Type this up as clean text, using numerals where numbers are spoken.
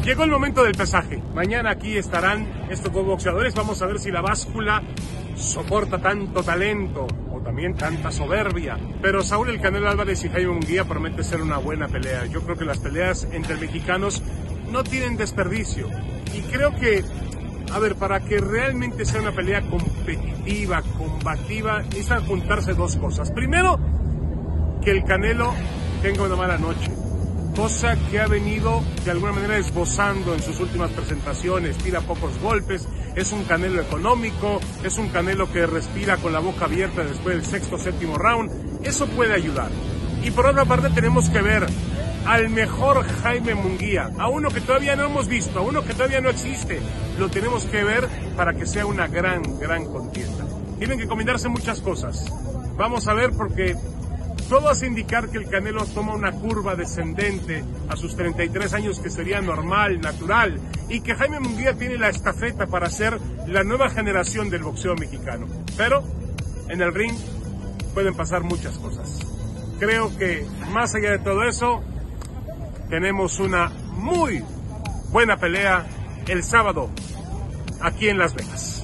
Llegó el momento del pesaje. Mañana aquí estarán estos dos boxeadores. Vamos a ver si la báscula soporta tanto talento o también tanta soberbia. Pero Saúl El Canelo Álvarez y Jaime Munguía promete ser una buena pelea. Yo creo que las peleas entre mexicanos no tienen desperdicio. Y creo que, a ver, para que realmente sea una pelea competitiva, combativa, necesitan juntarse dos cosas. Primero, que el Canelo tenga una mala noche. Cosa que ha venido de alguna manera esbozando en sus últimas presentaciones, tira pocos golpes, es un Canelo económico, es un Canelo que respira con la boca abierta después del sexto, séptimo round, eso puede ayudar. Y por otra parte tenemos que ver al mejor Jaime Munguía, a uno que todavía no hemos visto, a uno que todavía no existe, lo tenemos que ver para que sea una gran contienda. Tienen que combinarse muchas cosas, vamos a ver porque todo hace indicar que el Canelo toma una curva descendente a sus 33 años, que sería normal, natural, y que Jaime Munguía tiene la estafeta para ser la nueva generación del boxeo mexicano. Pero en el ring pueden pasar muchas cosas. Creo que más allá de todo eso, tenemos una muy buena pelea el sábado aquí en Las Vegas.